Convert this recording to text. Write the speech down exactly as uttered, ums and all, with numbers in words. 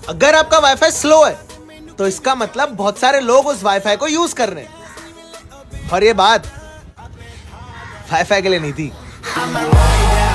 अगर आपका wifi slow है तो इसका मतलब बहुत सारे लोग उस वाईफाई को यूज कर रहे हैं, और ये बात वाईफाई के लिए नहीं थी।